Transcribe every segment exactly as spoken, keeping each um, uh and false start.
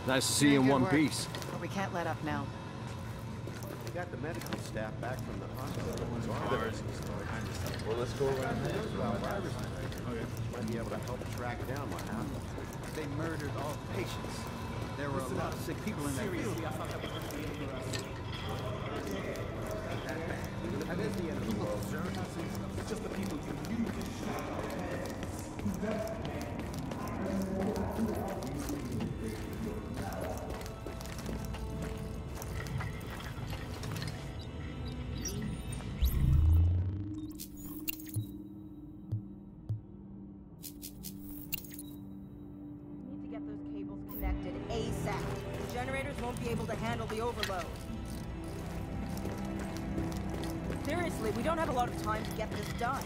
Nice to see you in one piece. But we can't let up now. We got the medical staff back from the hospital. Well, let's go around there. Okay. Might be able to help track down what happened. They murdered all patients. There were a lot of sick people in that field. That is the end of the world, sir. It's just the people you knew. ASAP. The generators won't be able to handle the overload. Seriously, we don't have a lot of time to get this done.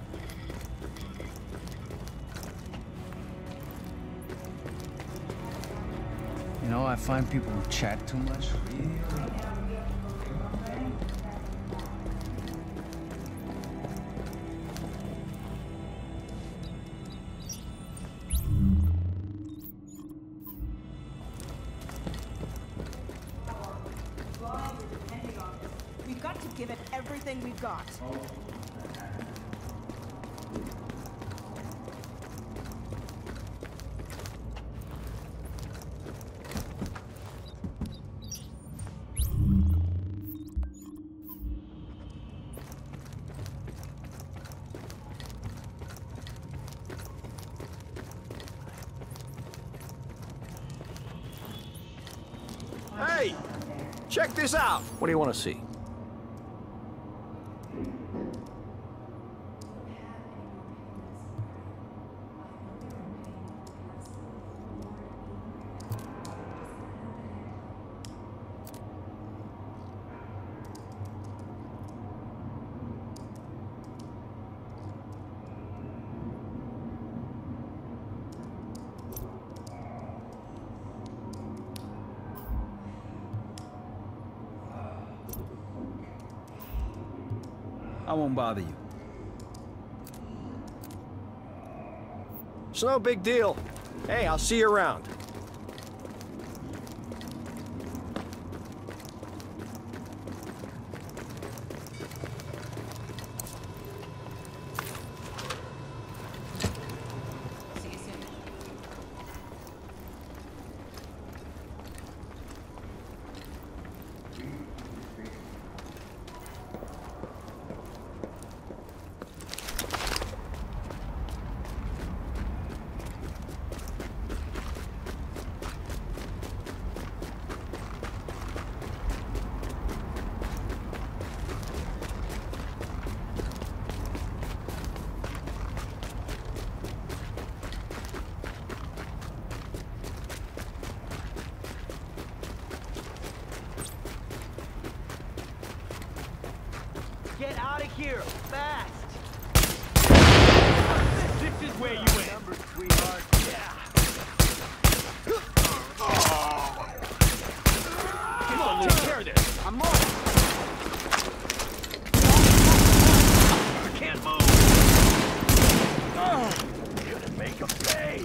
You know, I find people who chat too much really annoying. We've got to give it everything we've got. Hey! Check this out! What do you want to see? I won't bother you. It's no big deal. Hey, I'll see you around. See you soon. Get out of here, fast! This is where you went. Number, sweetheart. Yeah. Come on, take care of this. I'm on. I can't move. You're gonna make them pay.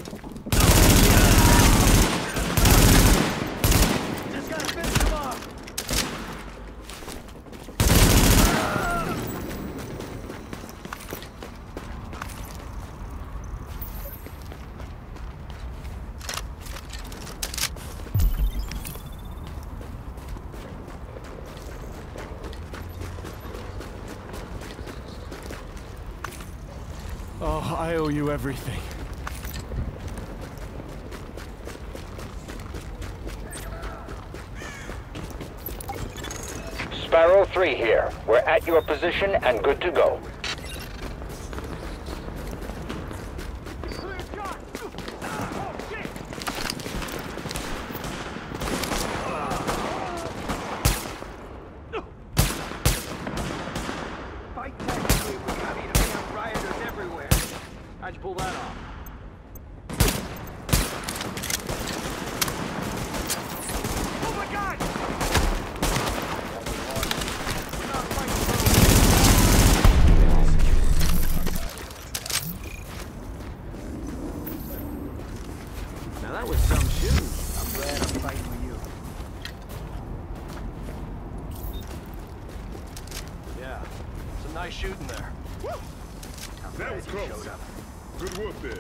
Just gotta finish them off. Oh, I owe you everything. Sparrow three here. We're at your position and good to go. Fight technically, we got me to have rioters everywhere. How'd you pull that off? Oh my God! We're not fighting. Nice shooting there. That was close. Good work there.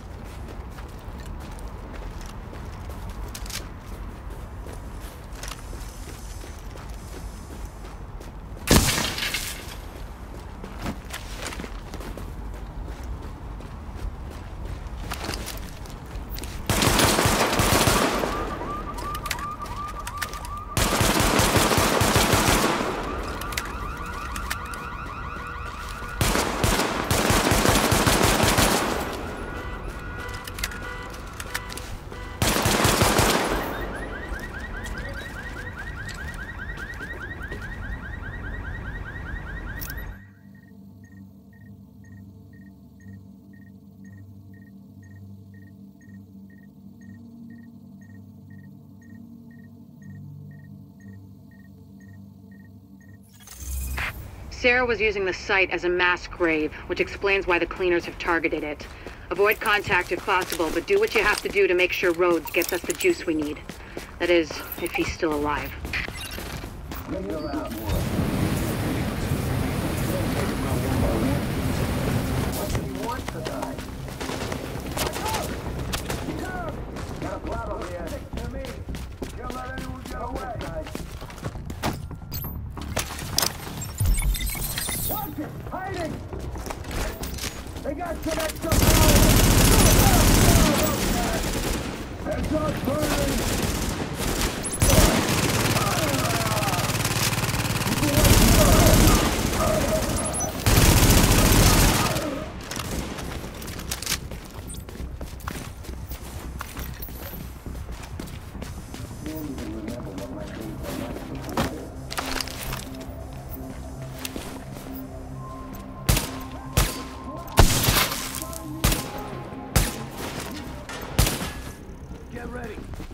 Sarah was using the site as a mass grave, which explains why the cleaners have targeted it. Avoid contact if possible, but do what you have to do to make sure Rhodes gets us the juice we need. That is, if he's still alive. Hiding! They got some extra power! Heads up, burning! Get ready.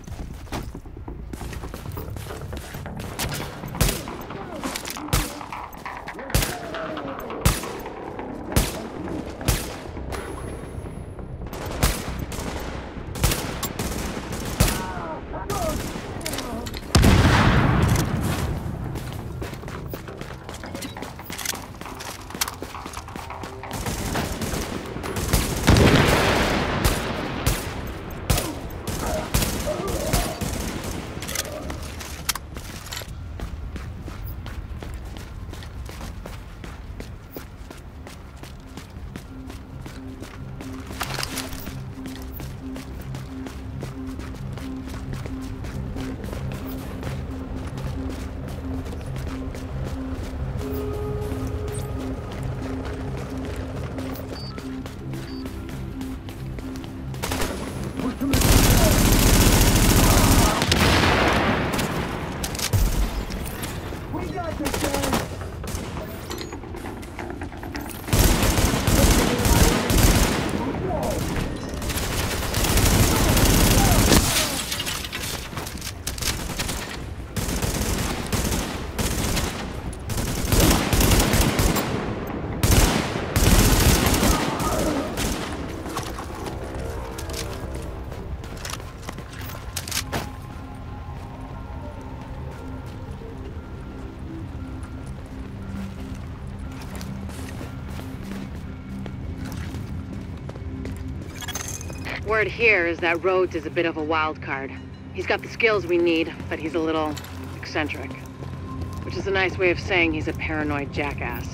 Word here is that Rhodes is a bit of a wild card. He's got the skills we need, but he's a little eccentric. Which is a nice way of saying he's a paranoid jackass.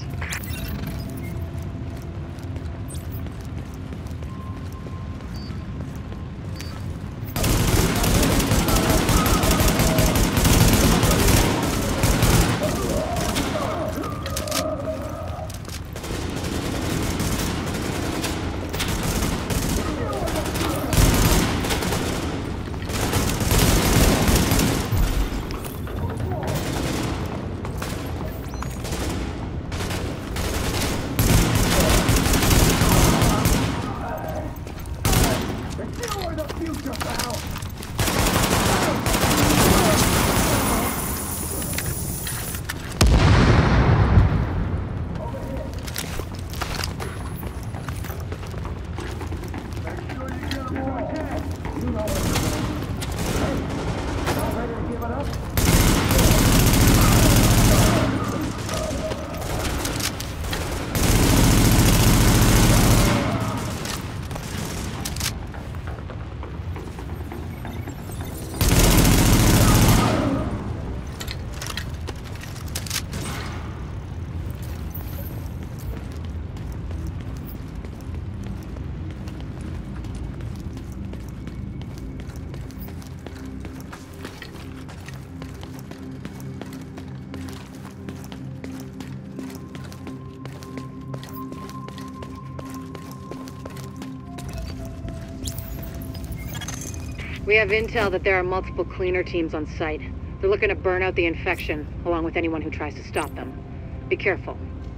We have intel that there are multiple cleaner teams on site. They're looking to burn out the infection, along with anyone who tries to stop them. Be careful.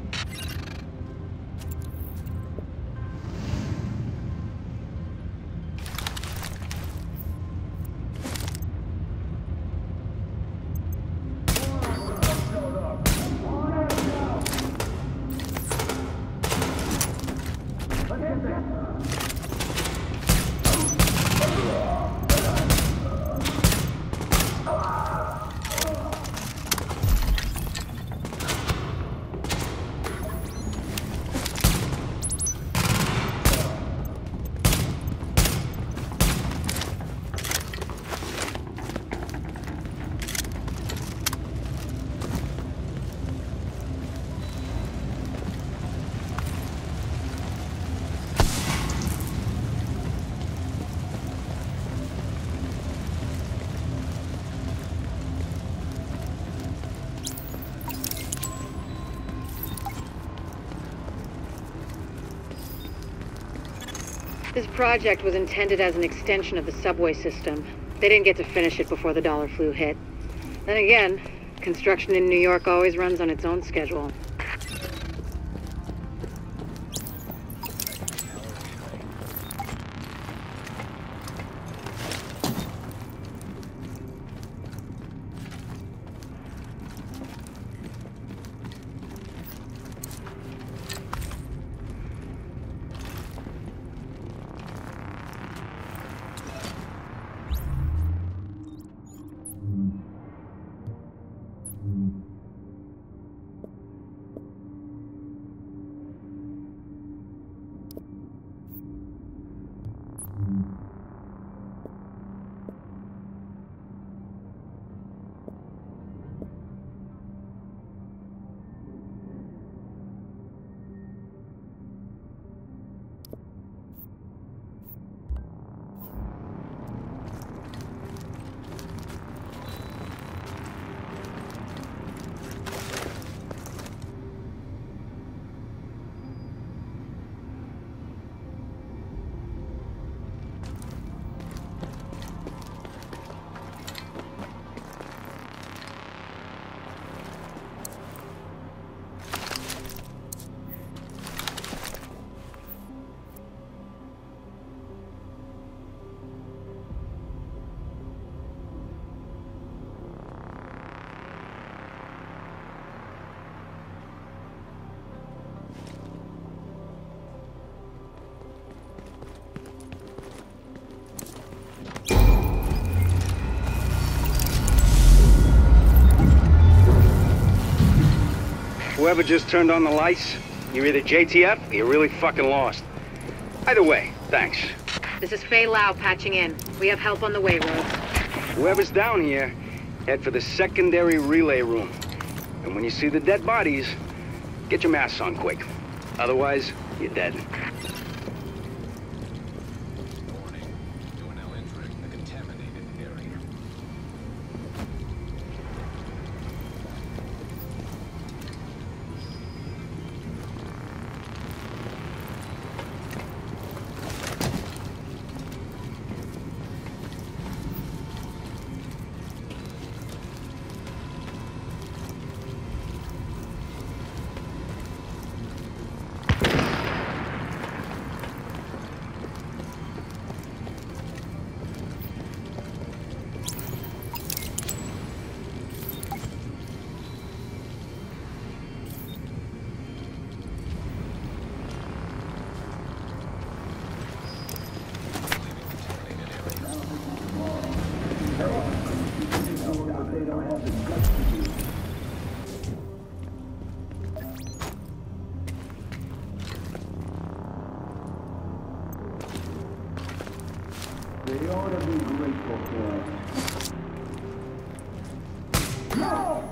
This project was intended as an extension of the subway system. They didn't get to finish it before the dollar flu hit. Then again, construction in New York always runs on its own schedule. Whoever just turned on the lights, you're either J T F or you're really fucking lost. Either way, thanks. This is Faye Lau patching in. We have help on the way, Rhodes. Whoever's down here, head for the secondary relay room. And when you see the dead bodies, get your masks on quick. Otherwise, you're dead. They ought to be grateful for us. No!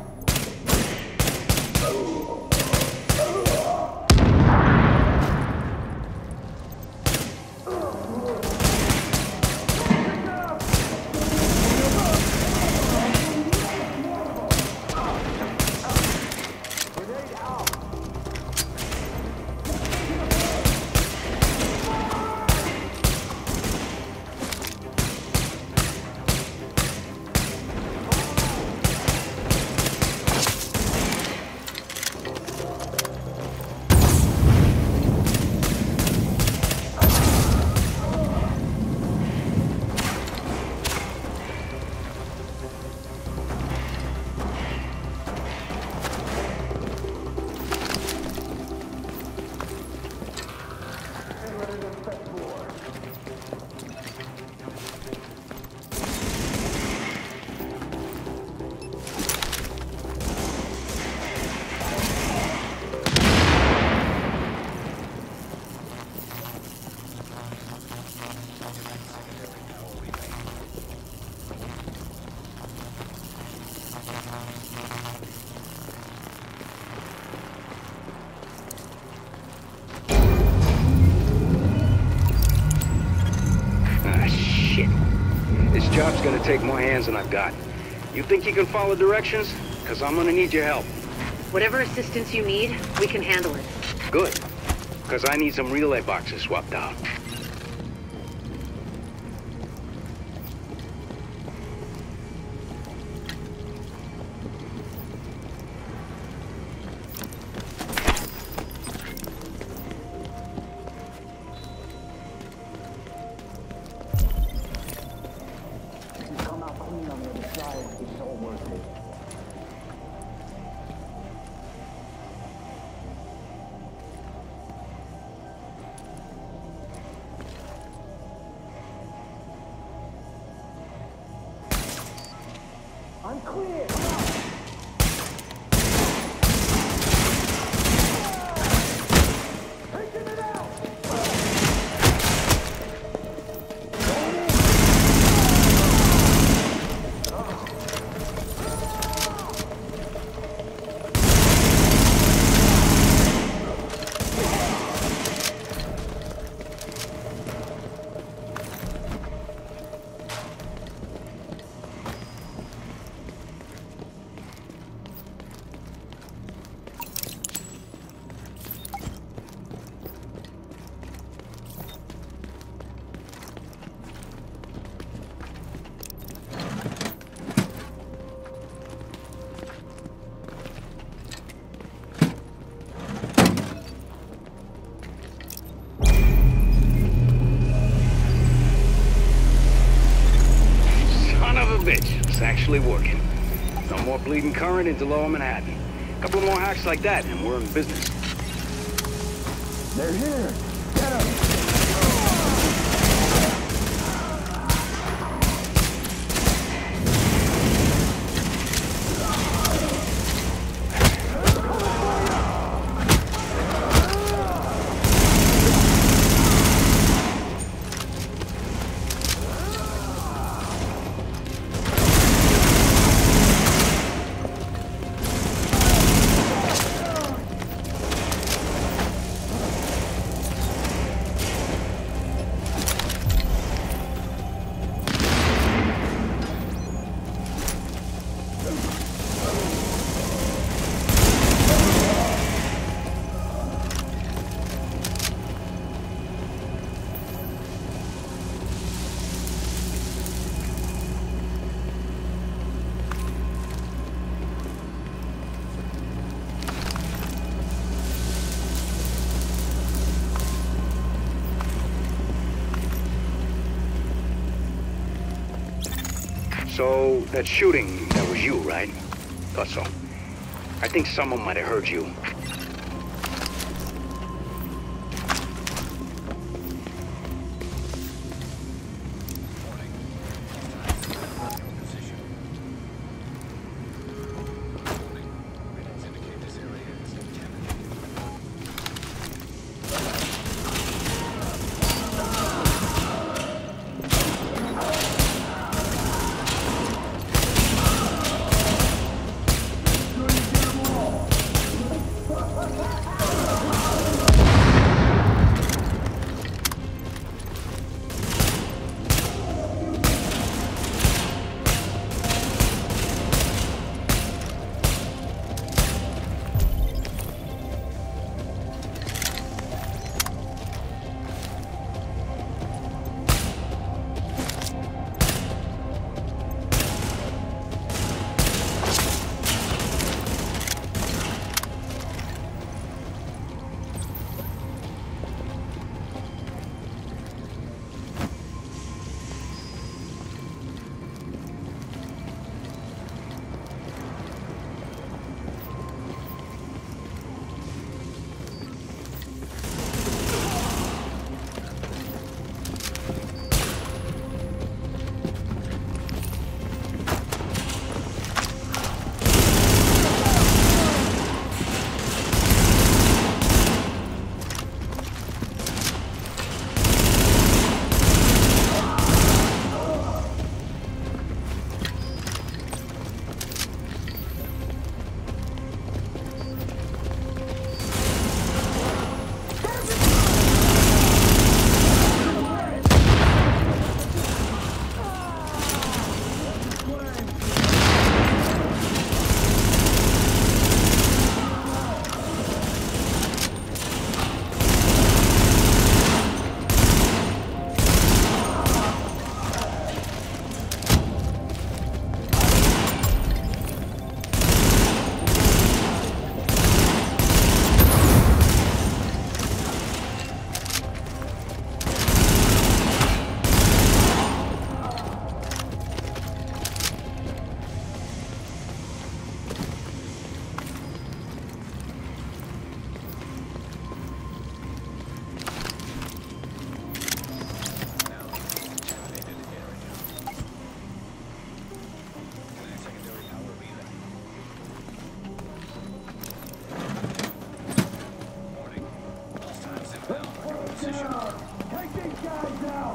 job's gonna take more hands than I've got. You think you can follow directions? Because I'm gonna need your help. Whatever assistance you need, we can handle it. Good. Because I need some relay boxes swapped out. I'm clear. Taking it out. It's actually working. No more bleeding current into Lower Manhattan. A couple more hacks like that, and we're in business. They're here. Get them. So, that shooting, that was you, right? Thought so. I think someone might have heard you. station. Take these guys out!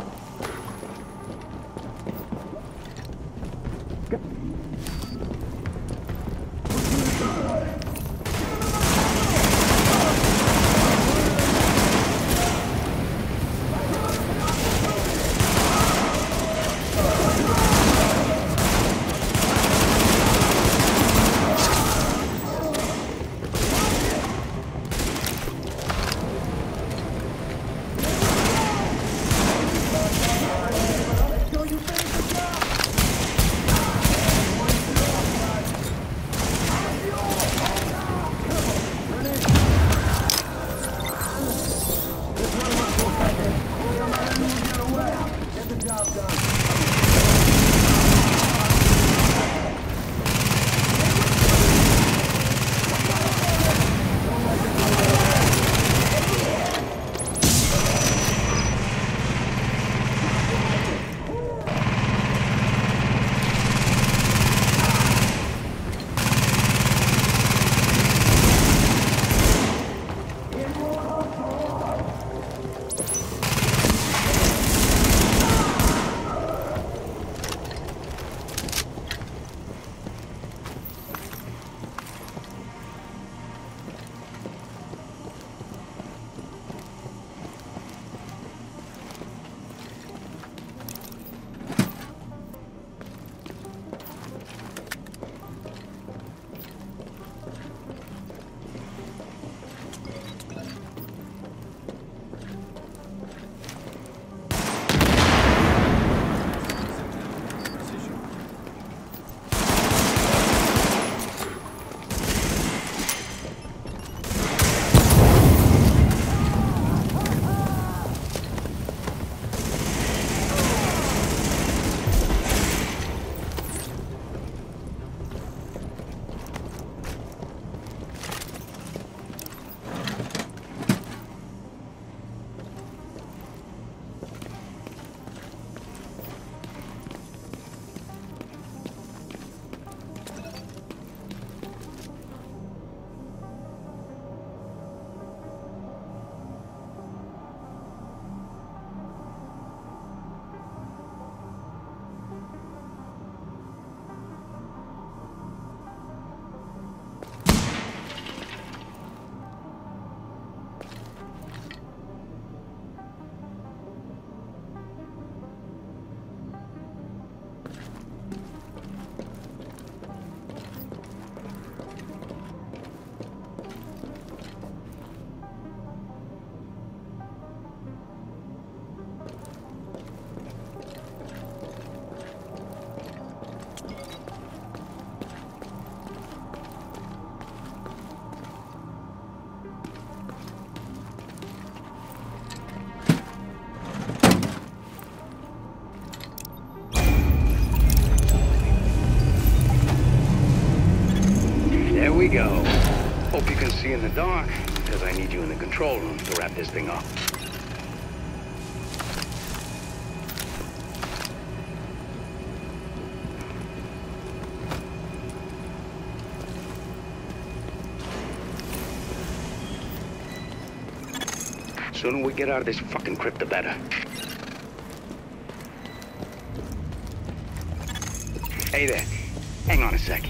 We go. Hope you can see in the dark, because I need you in the control room to wrap this thing up. Sooner we get out of this fucking crypt, the better. Hey there. Hang on a second.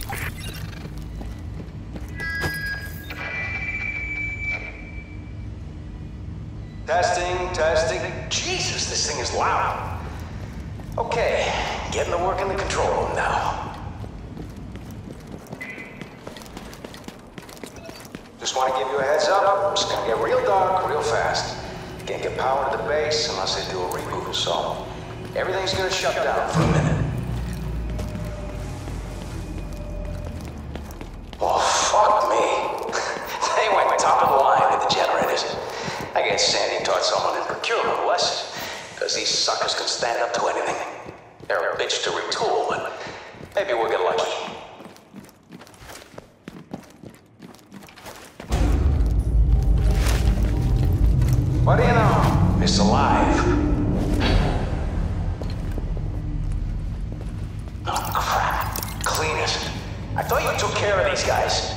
Testing, testing. Jesus, this thing is loud. Okay, getting to work in the control room now. Just want to give you a heads up. It's gonna get real dark real fast. Can't get power to the base unless they do a reboot, so everything's gonna shut down for a minute. Oh, fuck me. They went top of the line with the generators. I guess Sandy taught someone in procurement a lesson, because these suckers can stand up to anything. They're a bitch to retool, but maybe we'll get lucky. What do you know? It's alive. Oh, crap. Cleaners. I thought you took care of these guys.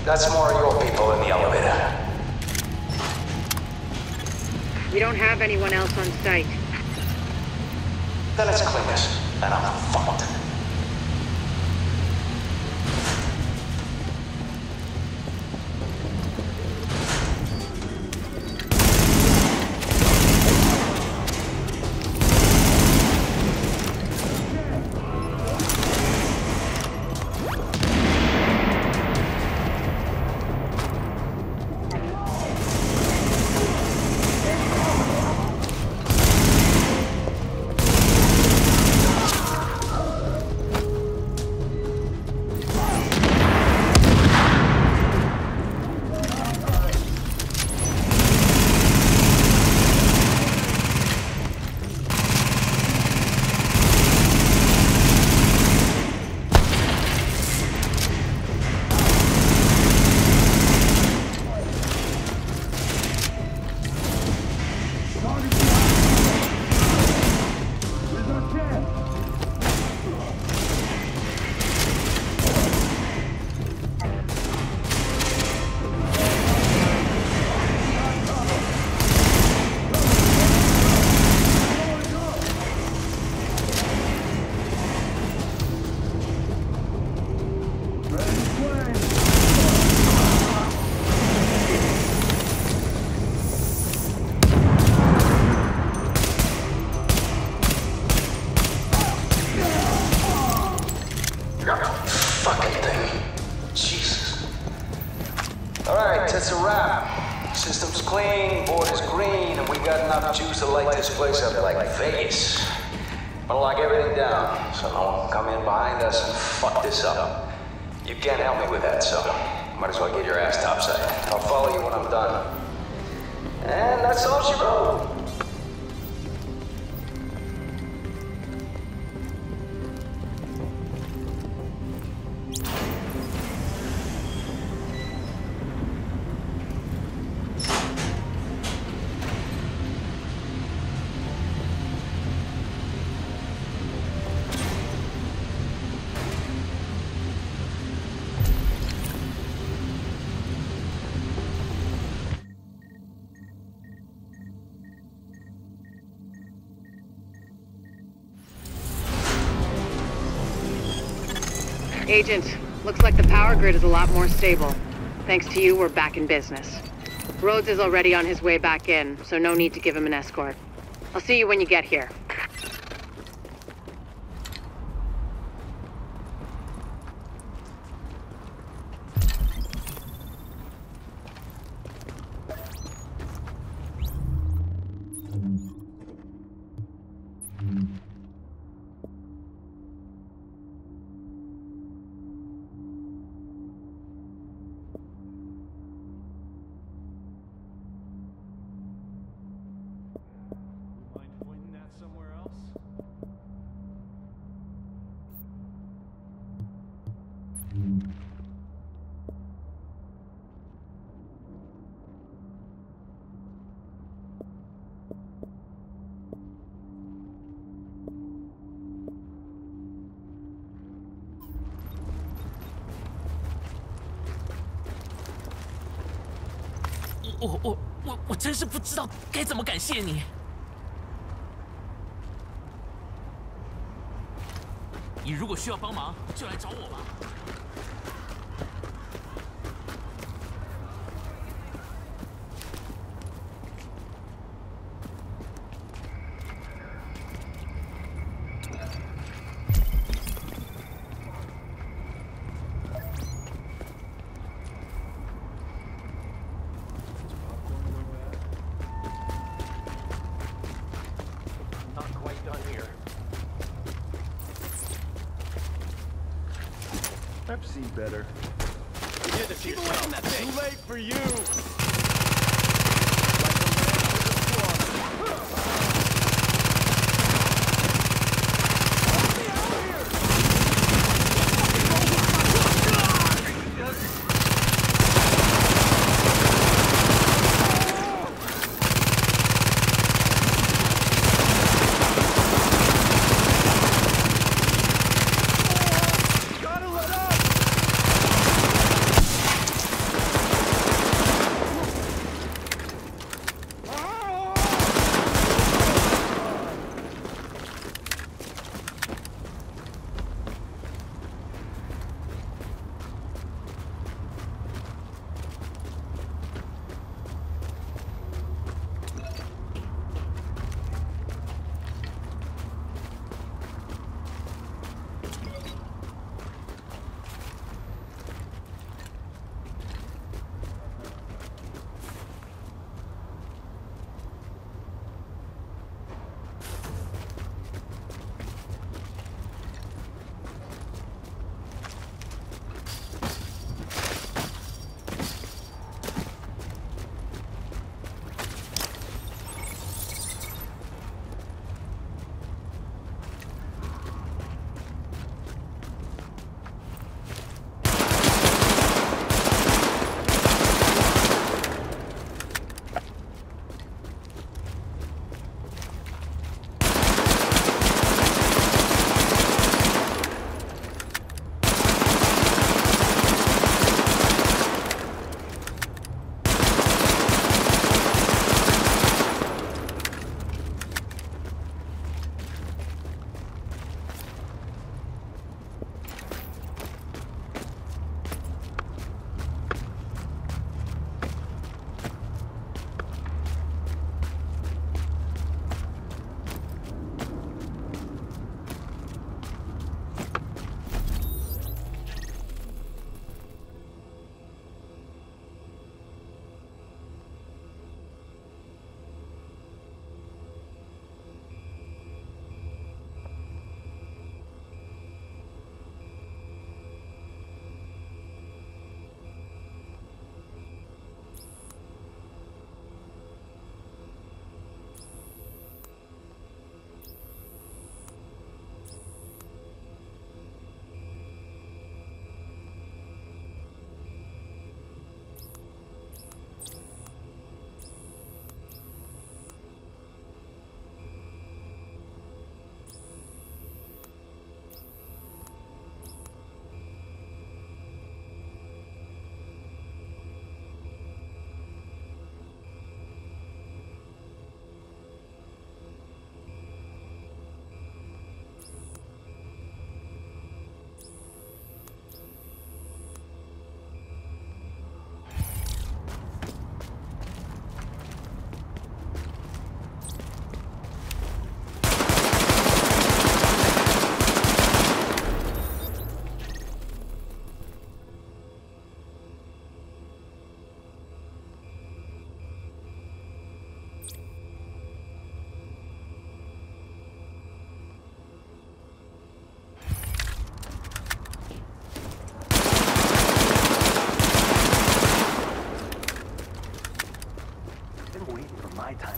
That's more of your people in the elevator. We don't have anyone else on site. Then it's cleaners, and I'm fucked. It's a wrap. System's clean, board is green, and we got enough juice to light this place up like Vegas. I'm gonna lock everything down, so no one can come in behind us and fuck this up. You can't help me with that, so might as well get your ass topside. I'll follow you when I'm done. And that's all she wrote. Agent, looks like the power grid is a lot more stable. Thanks to you, we're back in business. Rhodes is already on his way back in, so no need to give him an escort. I'll see you when you get here. 我我我我真是不知道该怎么感谢你。你如果需要帮忙，就来找我吧。 Pepsi better. You did this to yourself. Too late for you.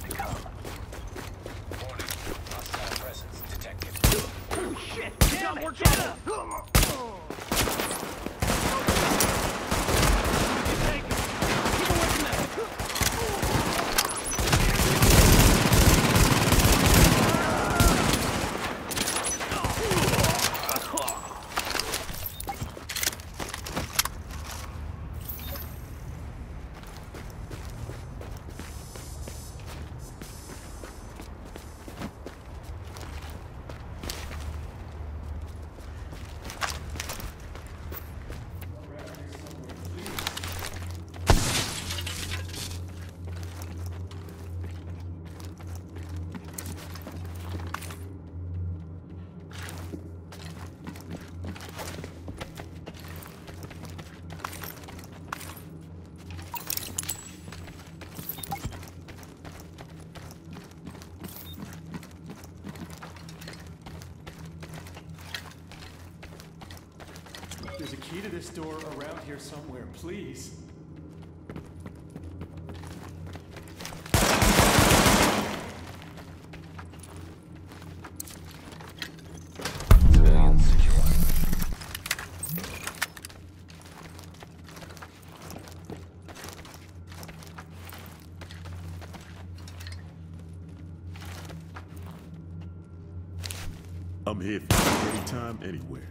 come. Warning. Hostile presence detected. Oh, shit! Damn it! Get up! There's a key to this door around here somewhere, please. Civilians secure. I'm here for you anytime, anywhere.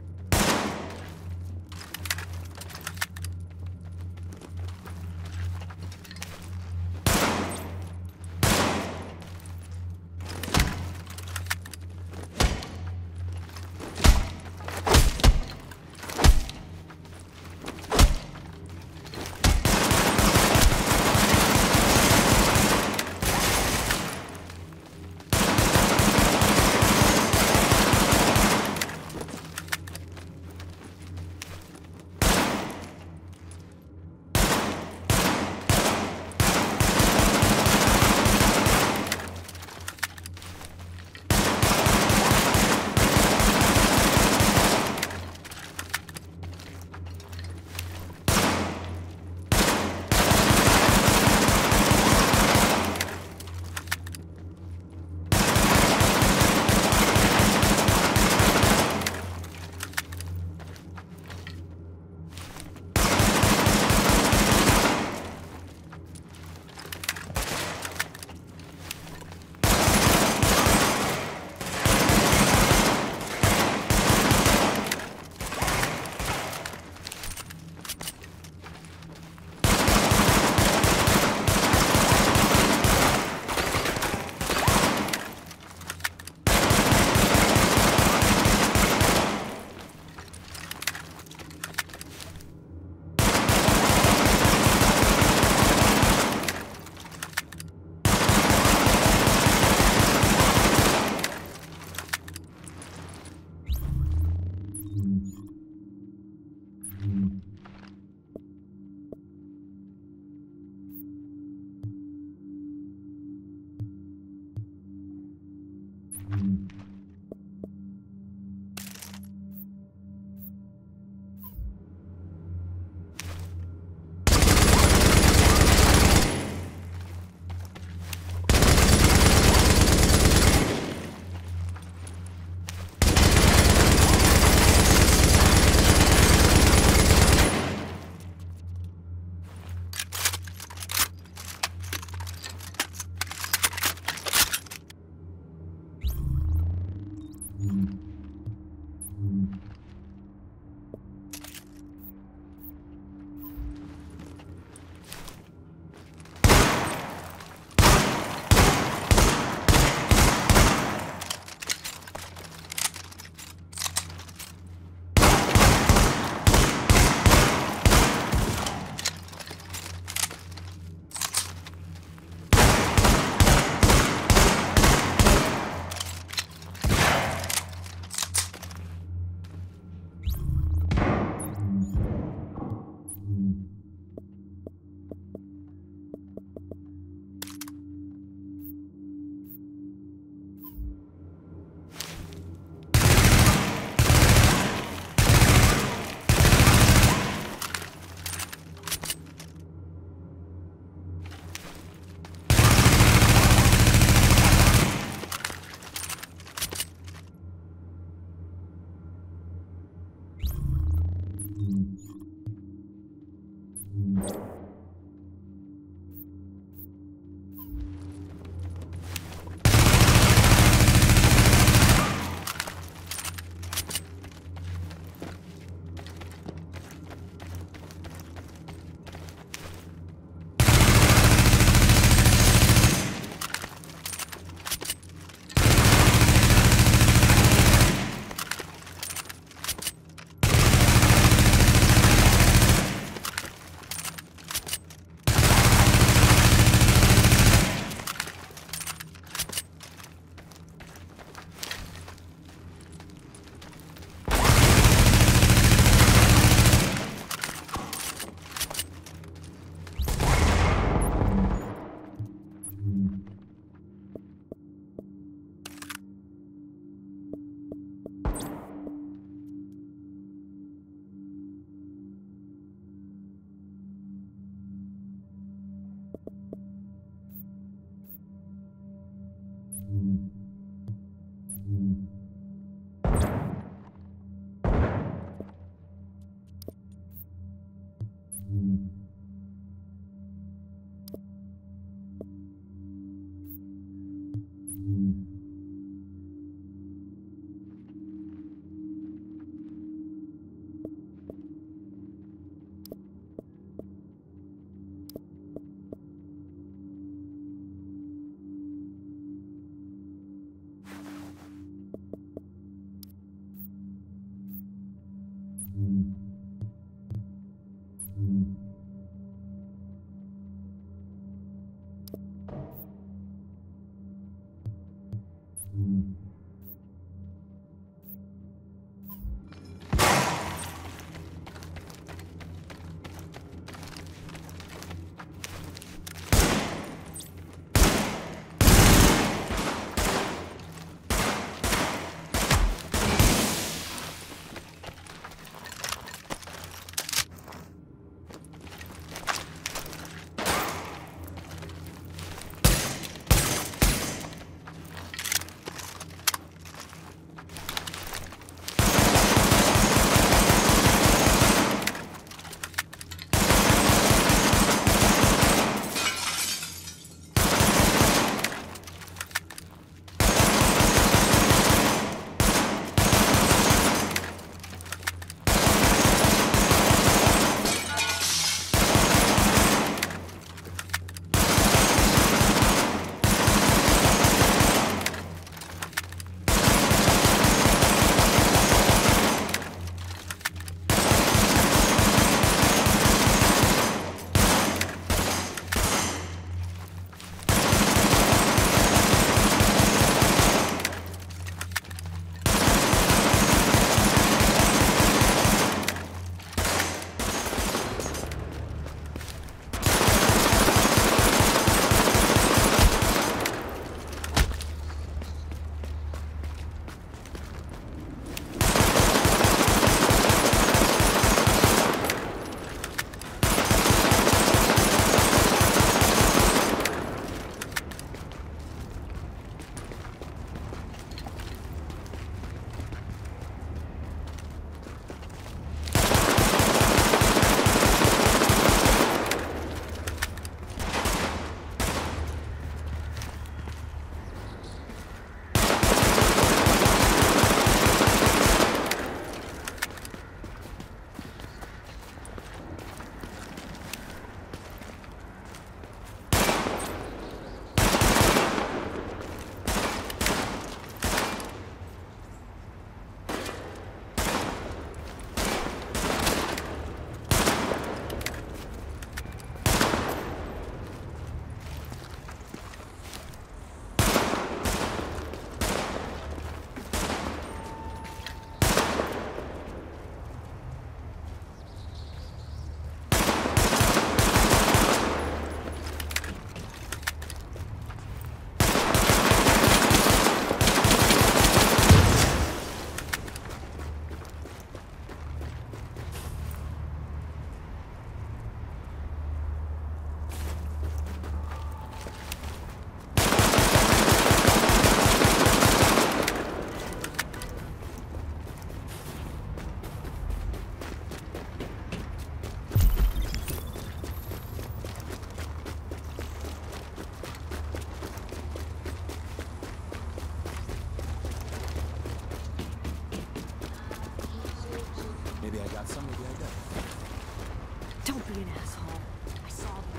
so maybe I did. Don't be an asshole. I saw them.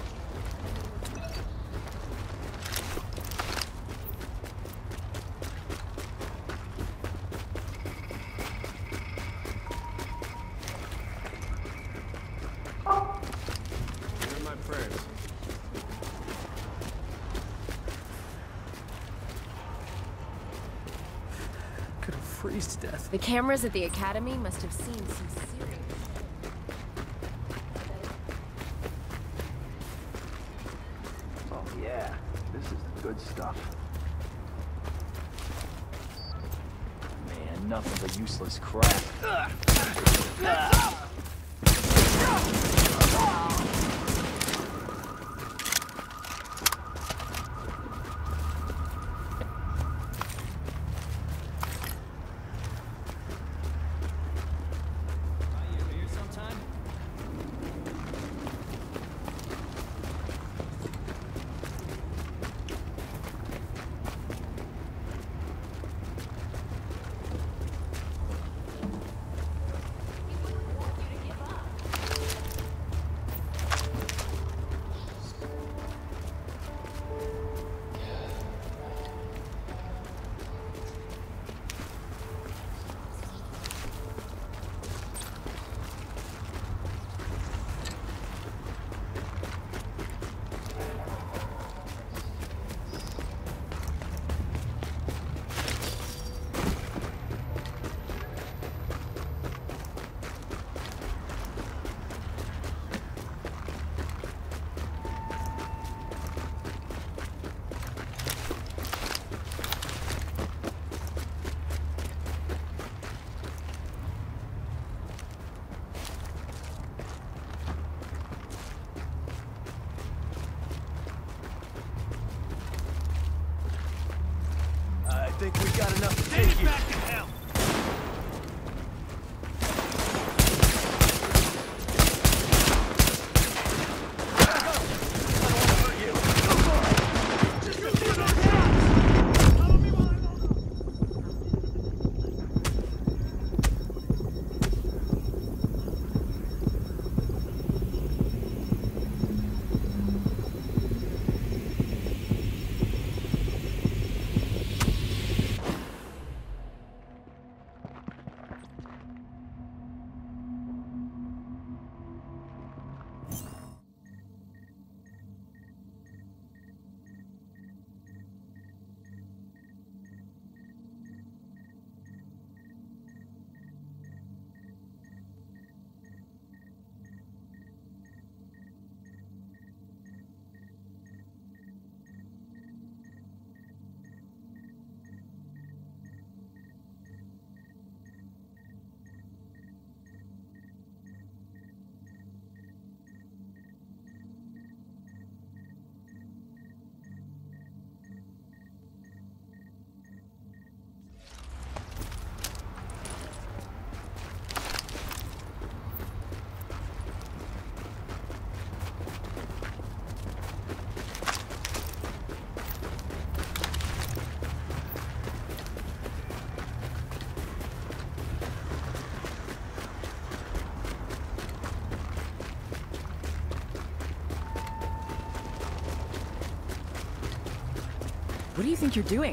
Here are my prayers. Could have freeze to death. The cameras at the academy must have seen some serious. Oh yeah, this is the good stuff. Man, nothing but useless crap. I think we got enough to take you. Back to hell! What do you think you're doing?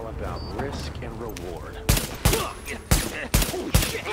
all about risk and reward. Holy shit!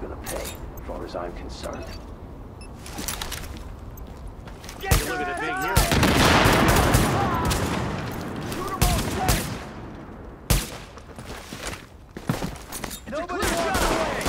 gonna pay, as far as I'm concerned. Get Look at the big hero. Nobody run away!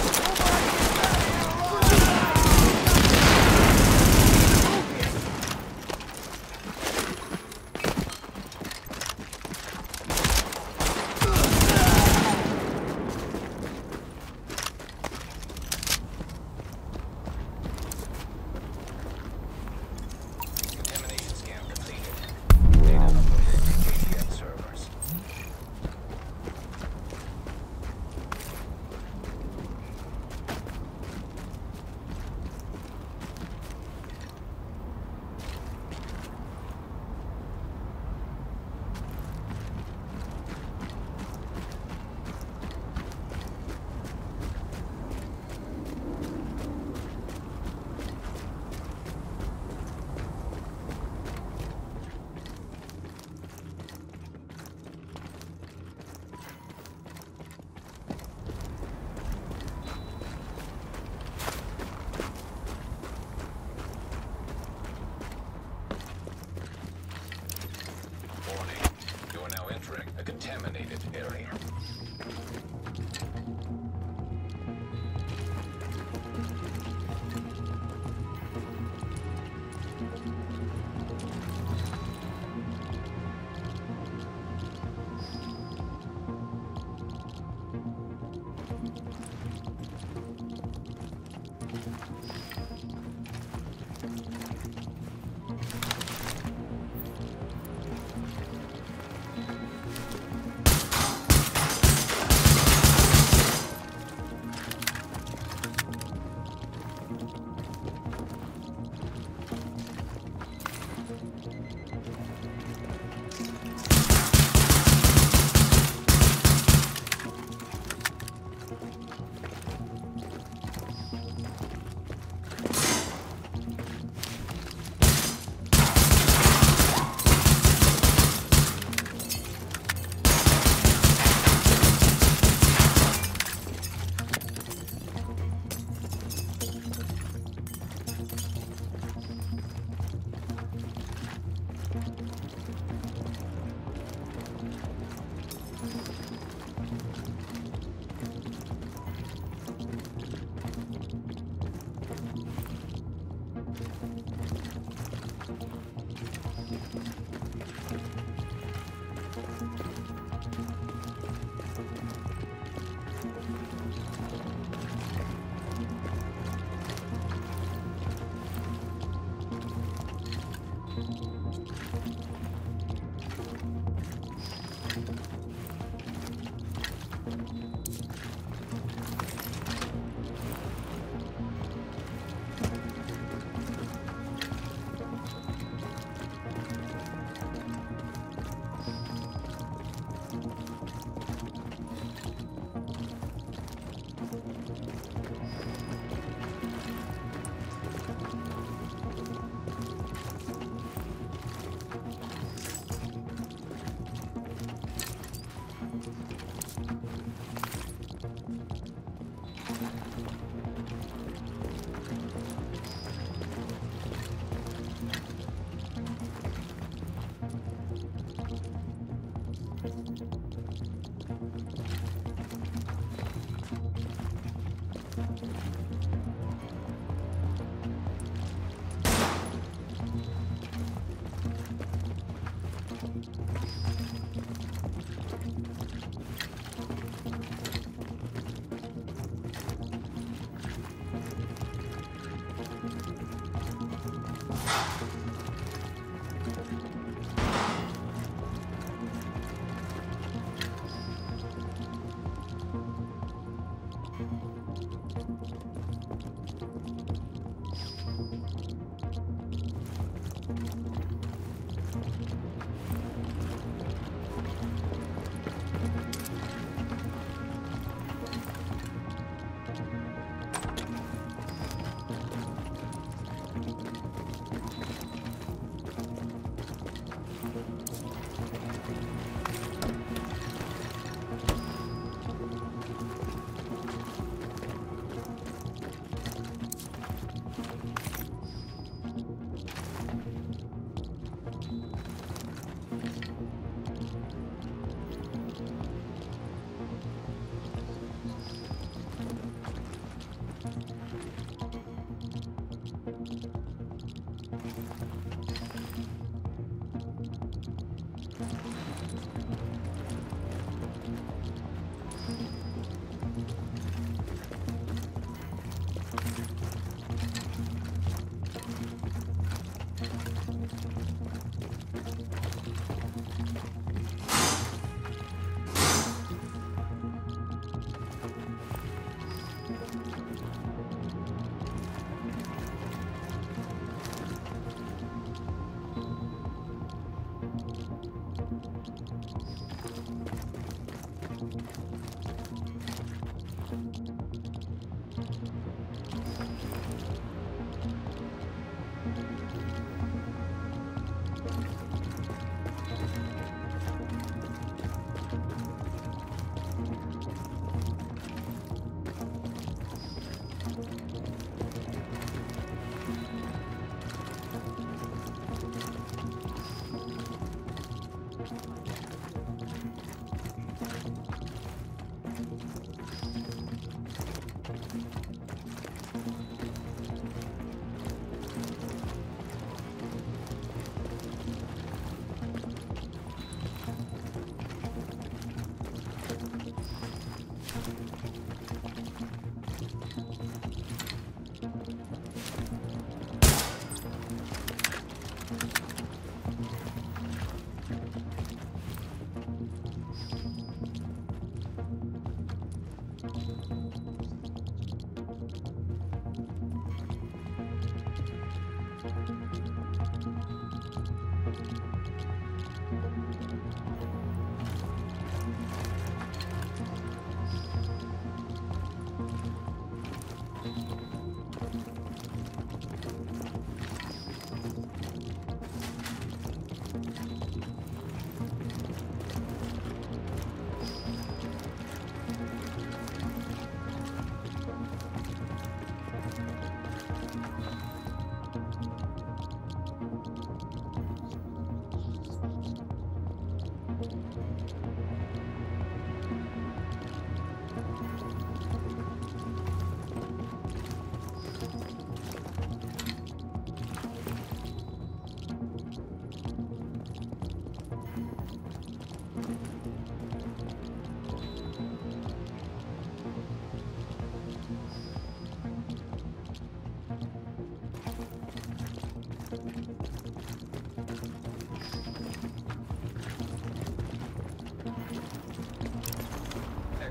A contaminated area.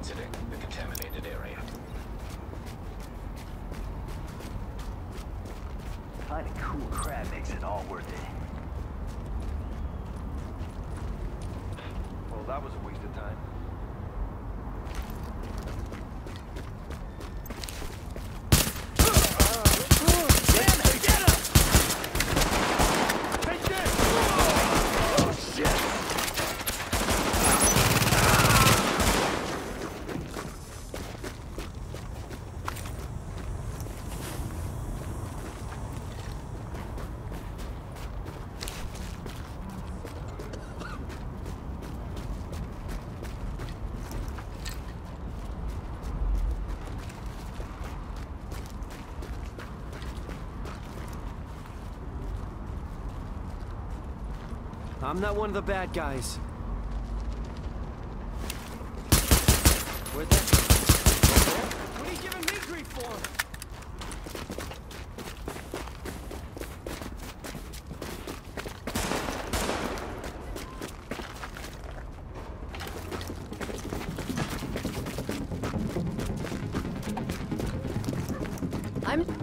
exiting the contaminated area. Finding cool crap makes it all worth it. Well, that was a waste of time. I'm not one of the bad guys. Where'd that... What are you giving me grief for? I'm...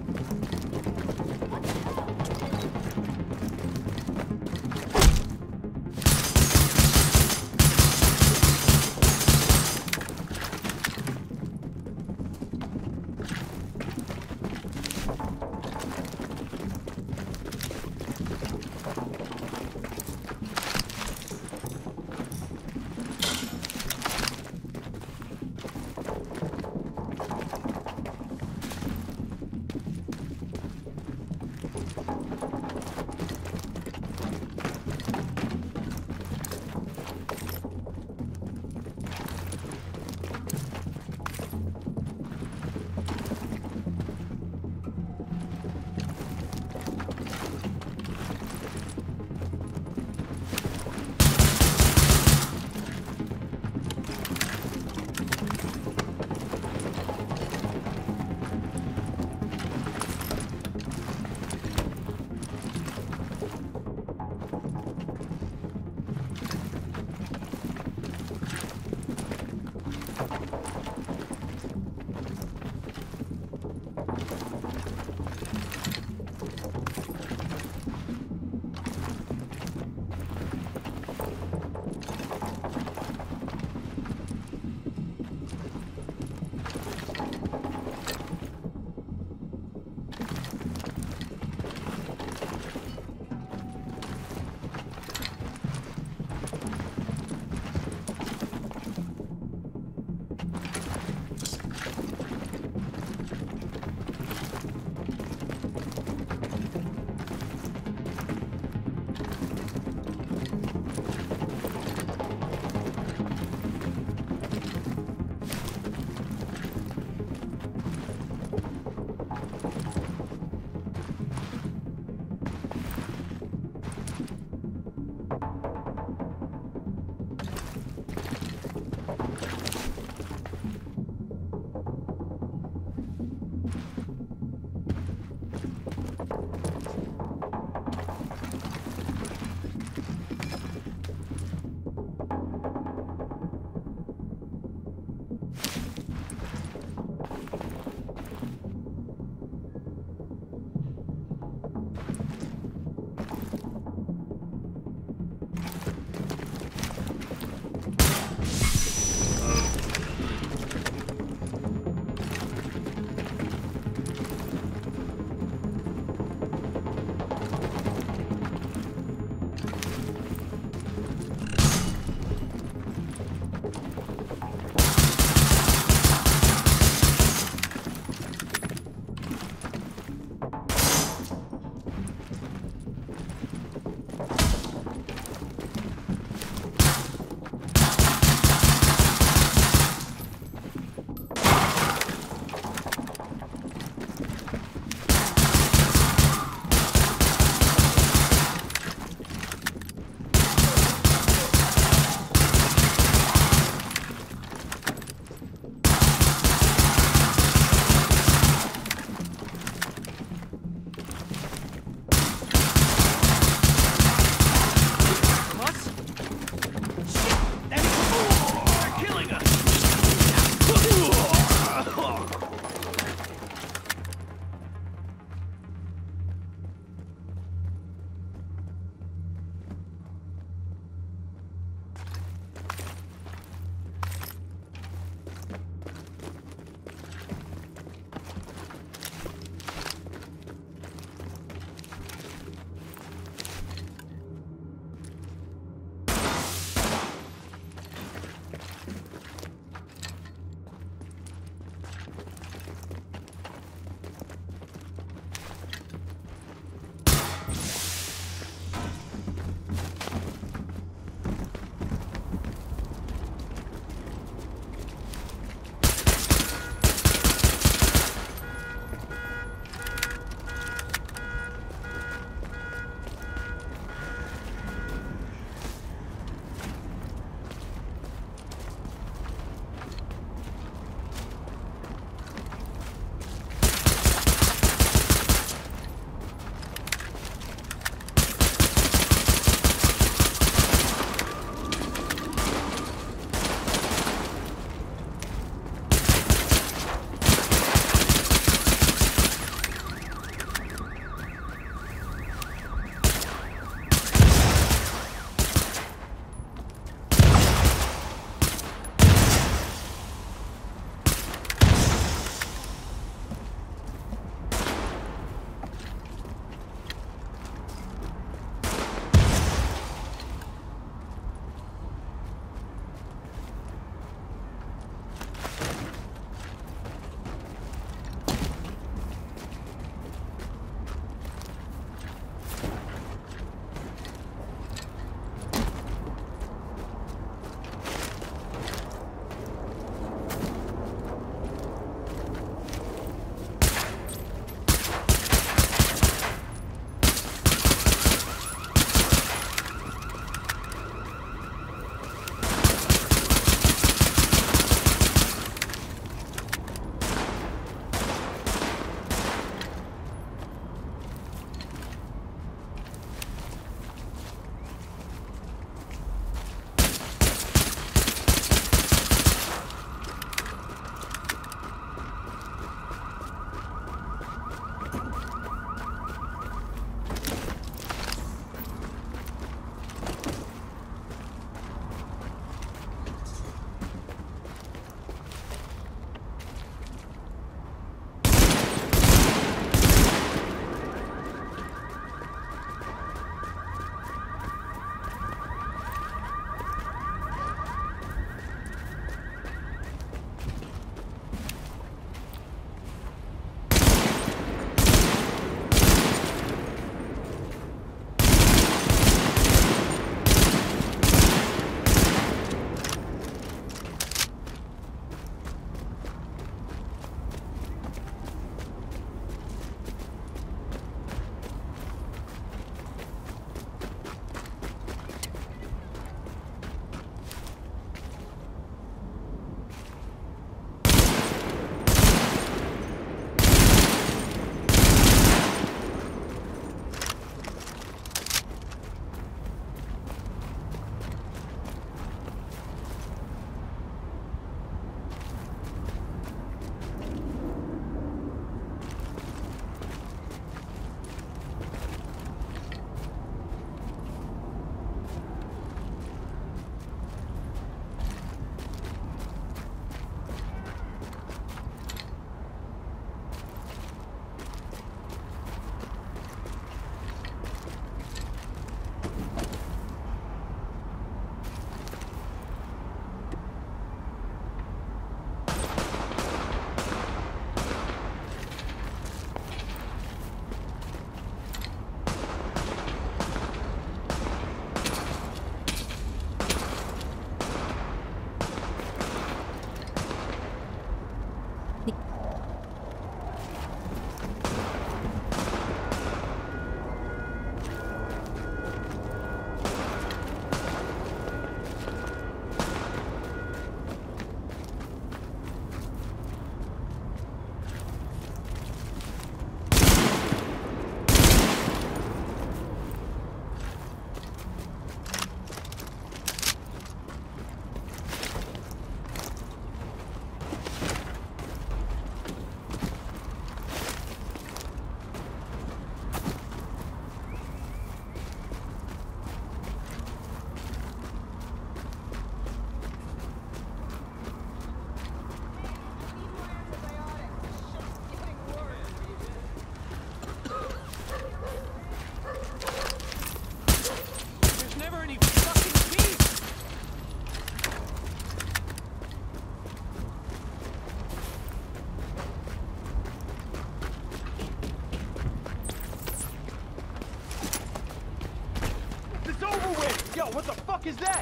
is that?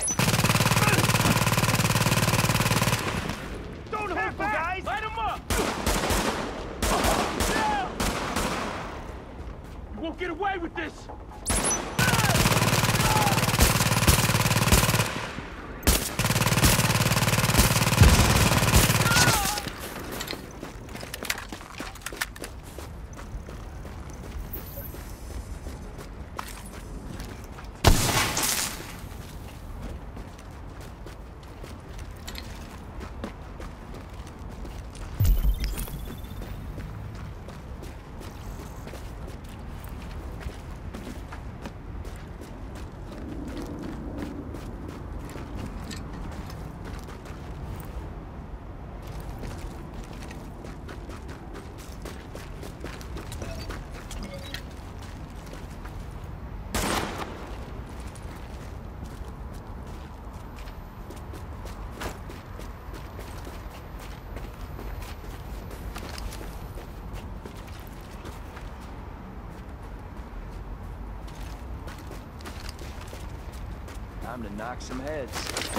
Don't hold back, guys! Light him up! Down! You won't get away with this! Time to knock some heads.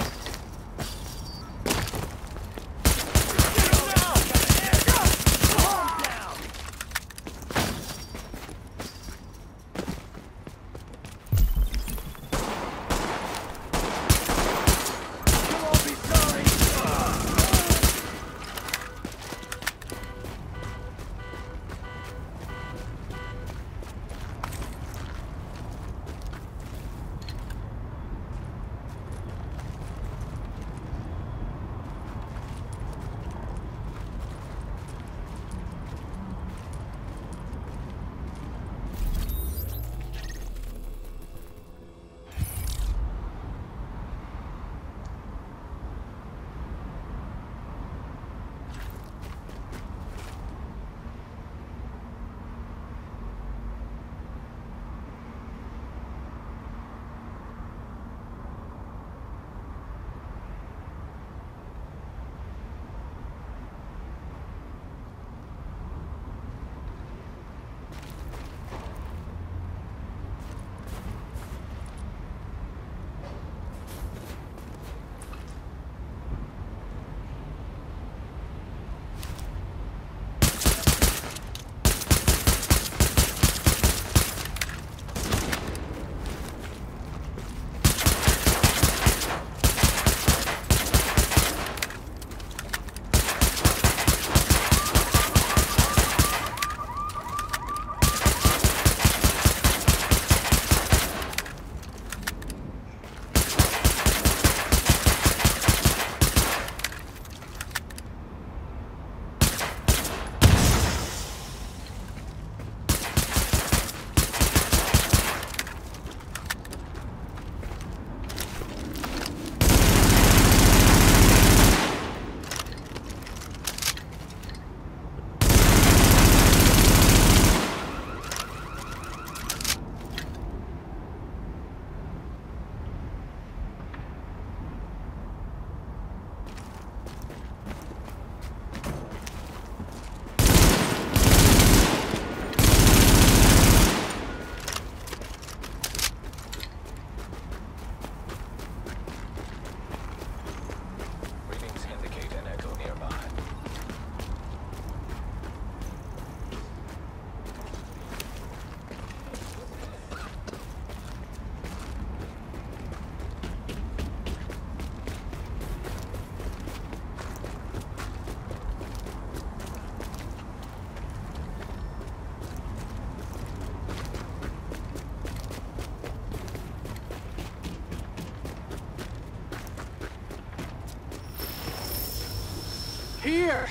Here!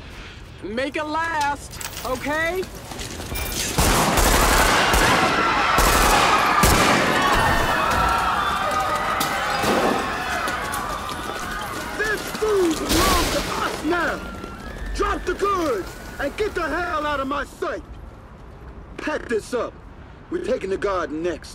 Make it last, okay? This food belongs to us now! Drop the goods and get the hell out of my sight! Pack this up. We're taking the garden next.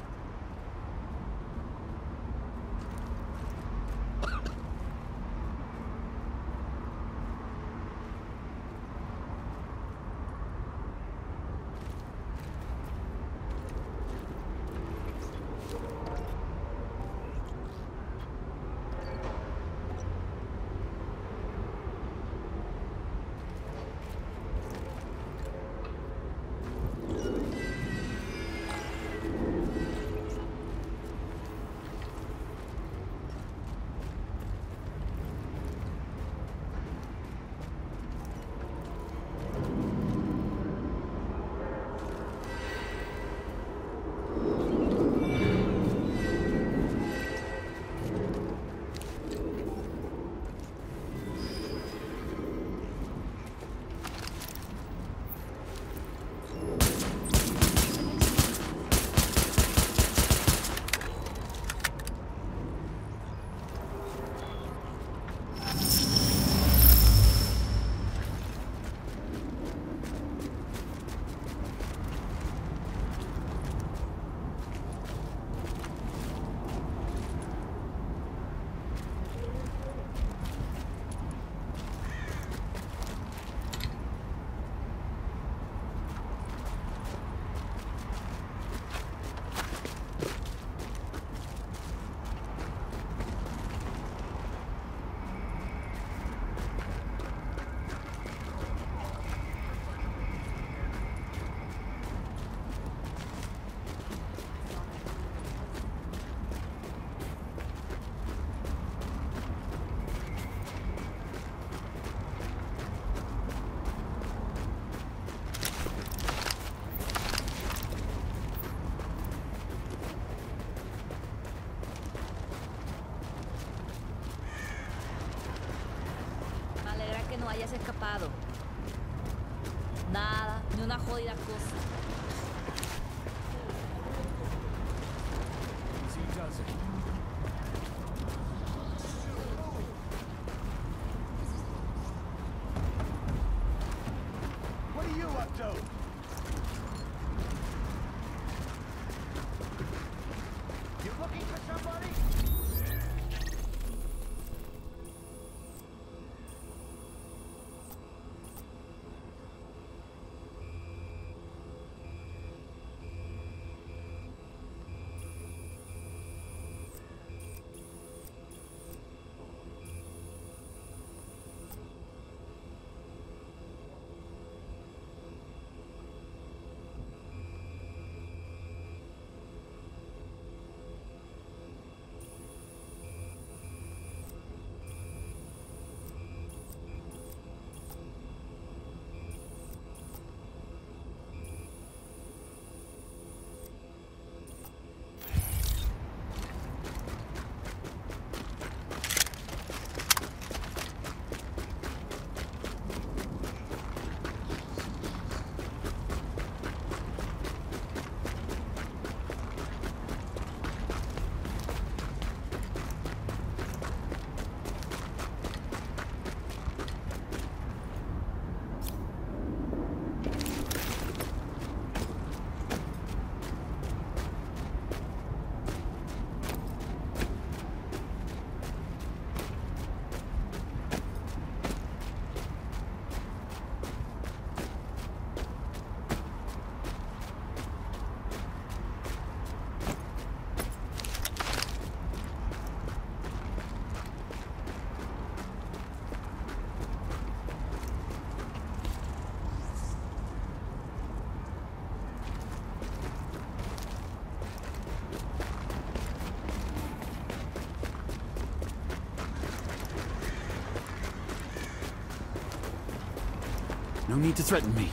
no hayas escapado. Nada, ni una jodida cosa. Easy does it. What are you up to? You looking for somebody? No need to threaten me.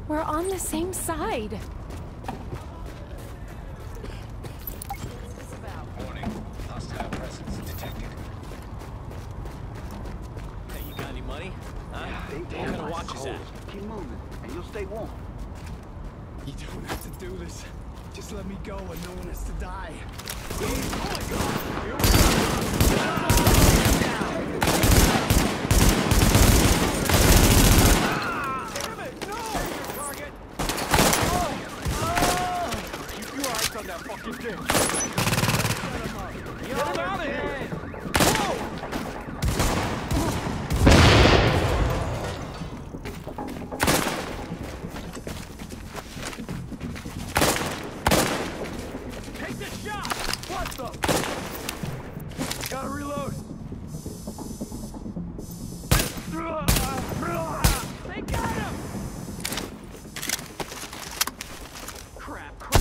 We're on the same side. Warning. Hostile presence detected. Hey, you got any money? Huh? Stay What down, kind of my watch is soul. that? Keep moving, and you'll stay warm. You don't have to do this. Just let me go and no one has to die. Gotta reload. They got him. Crap, crap,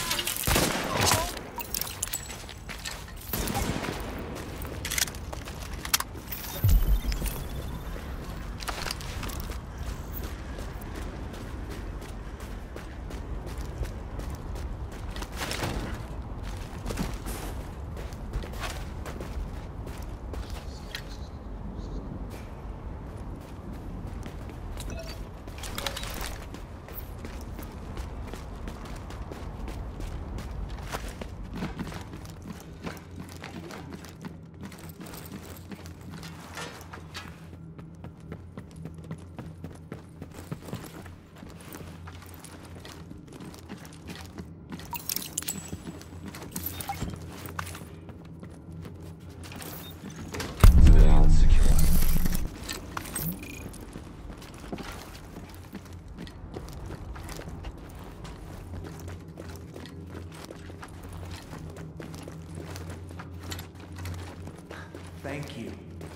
Thank you.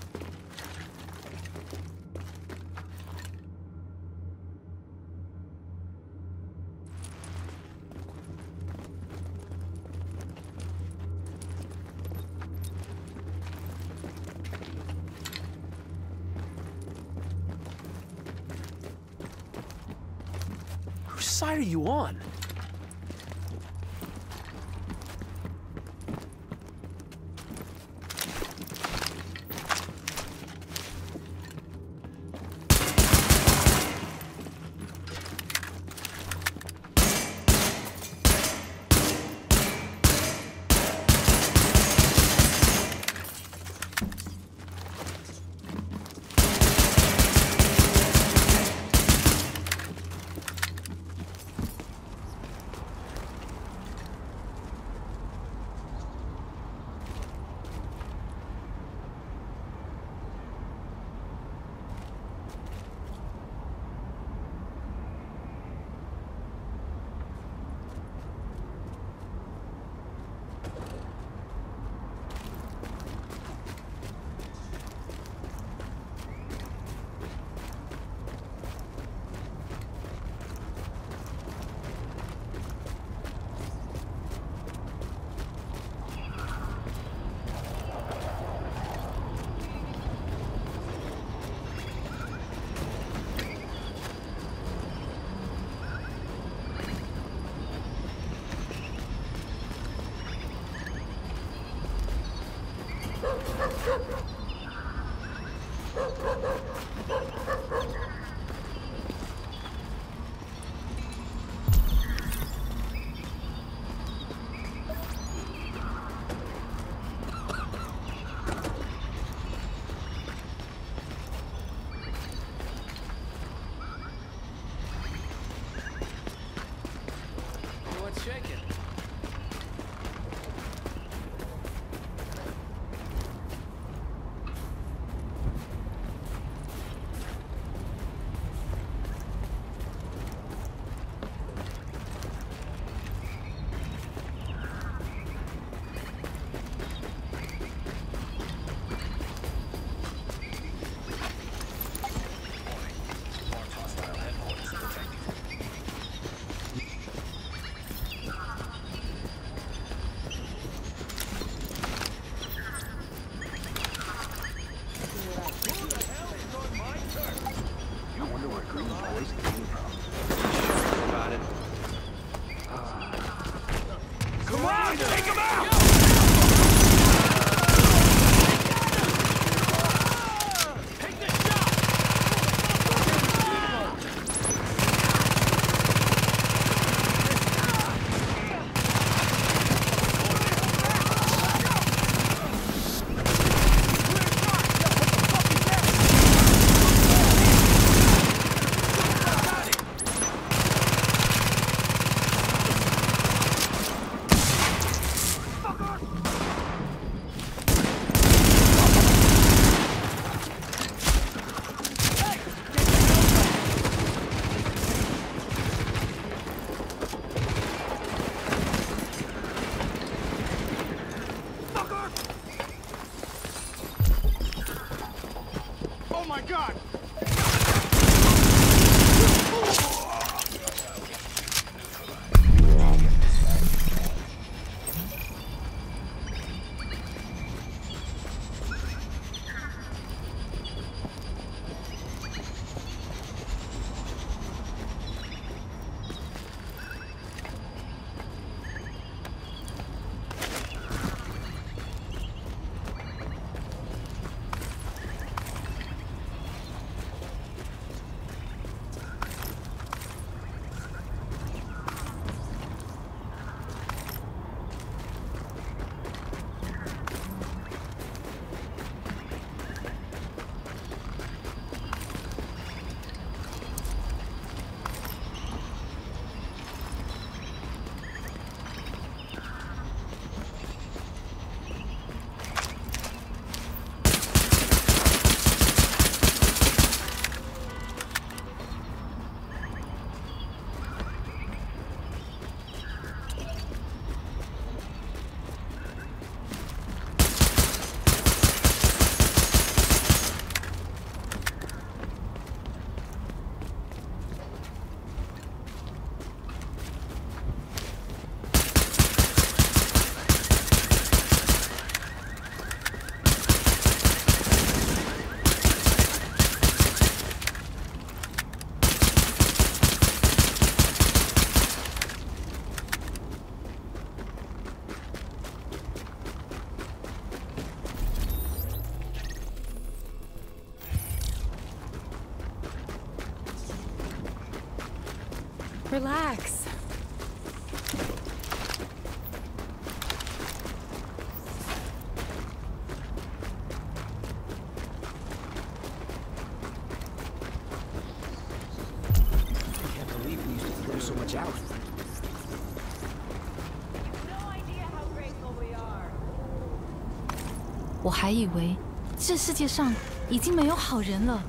Whose side are you on? What's shaking? gun! Relax. I can't believe we used to throw so much out. No idea how grateful we are. 我还以为这世界上已经没有好人了。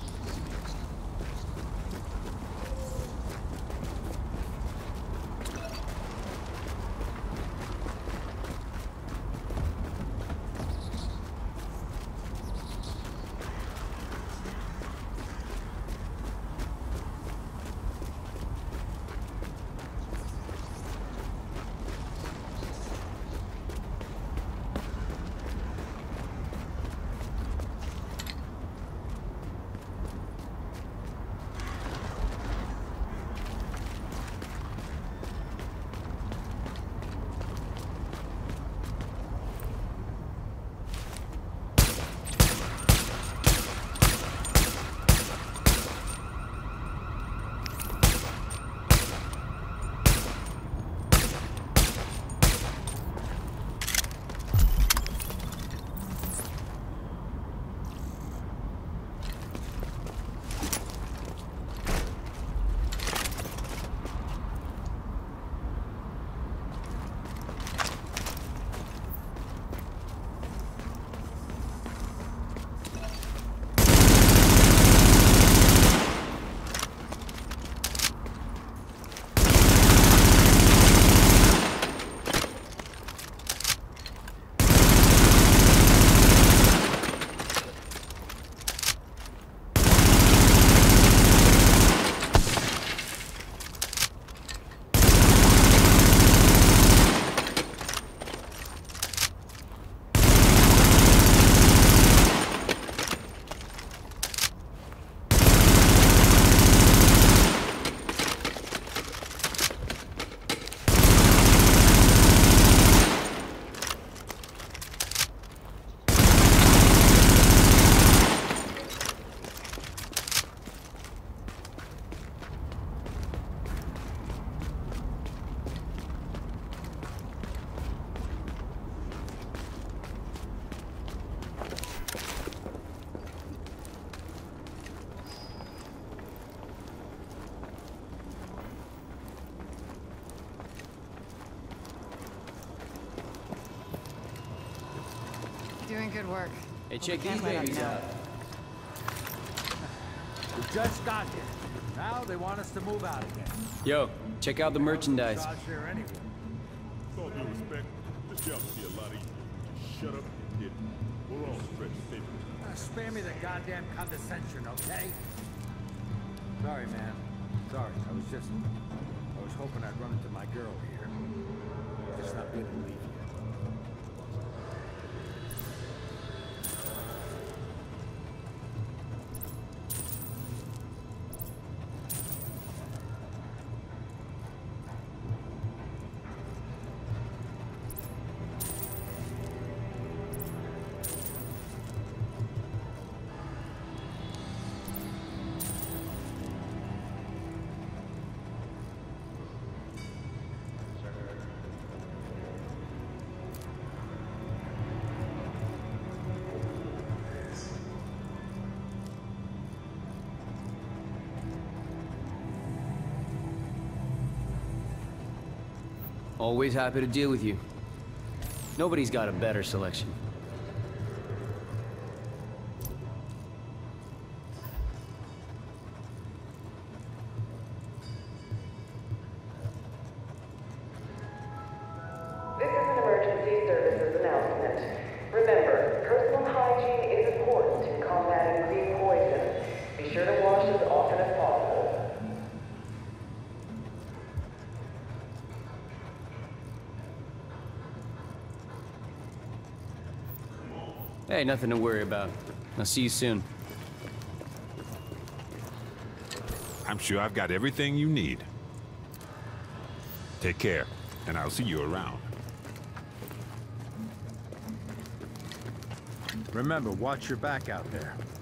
Doing good work. Hey, check these babies out. We just got here. Now they want us to move out again. Yo, check out the merchandise. Dodge there anyway. With all due respect, this job would be a lot easier. Just shut up and get it. We're all stretched thin. spare me the goddamn condescension, okay? Sorry, man. Sorry. I was just... I was hoping I'd run into my girl here. Just not good to leave you. Always happy to deal with you. Nobody's got a better selection. This is an emergency services announcement. Remember, personal hygiene is important in combating green poison. Be sure to wash as often as possible. Hey, nothing to worry about. I'll see you soon. I'm sure I've got everything you need. Take care, and I'll see you around. Remember, watch your back out there.